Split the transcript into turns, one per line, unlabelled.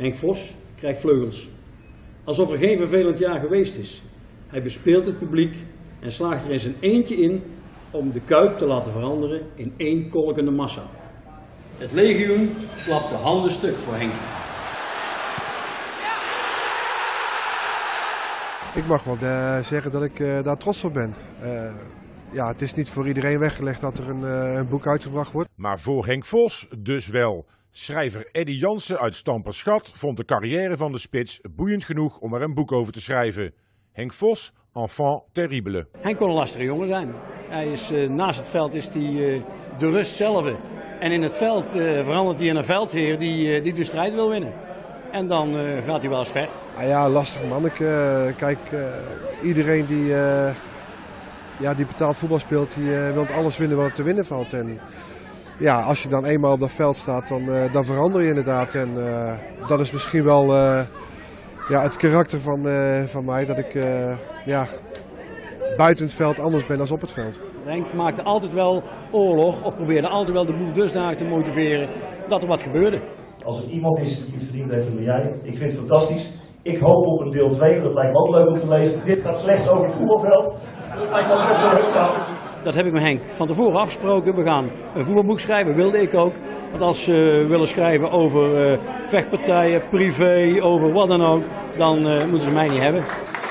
Henk Vos krijgt vleugels. Alsof er geen vervelend jaar geweest is. Hij bespeelt het publiek en slaagt er in zijn eentje in om de Kuip te laten veranderen in één kolkende massa. Het legioen klapt de handen stuk voor Henk.
Ik mag wel zeggen dat ik daar trots op ben. Ja, het is niet voor iedereen weggelegd dat er een boek uitgebracht wordt.
Maar voor Henk Vos dus wel. Schrijver Eddy Jansen uit Stamperschat vond de carrière van de spits boeiend genoeg om er een boek over te schrijven. Henk Vos, enfant terrible.
Henk kon een lastige jongen zijn. Hij is, naast het veld is hij de rust zelf. En in het veld verandert hij in een veldheer die de strijd wil winnen. En dan gaat hij wel eens ver.
Ah ja, lastig manneke. Kijk, iedereen die betaald voetbal speelt, die wil alles winnen wat er te winnen valt. En ja, als je dan eenmaal op dat veld staat, dan verander je inderdaad. En dat is misschien wel het karakter van mij, dat ik buiten het veld anders ben dan op het veld.
Henk maakte altijd wel oorlog of probeerde altijd wel de boel dusdanig te motiveren dat er wat gebeurde.
Als er iemand is die het verdiend heeft, dan ben jij. Ik vind het fantastisch. Ik hoop op een deel 2, dat lijkt me ook leuk om te lezen. Dit gaat slechts over het voetbalveld. Dat lijkt me ook best wel leuk.
Dat heb ik met Henk van tevoren afgesproken. We gaan een voetbalboek schrijven, wilde ik ook. Want als ze willen schrijven over vechtpartijen, privé, over wat dan ook, dan moeten ze mij niet hebben.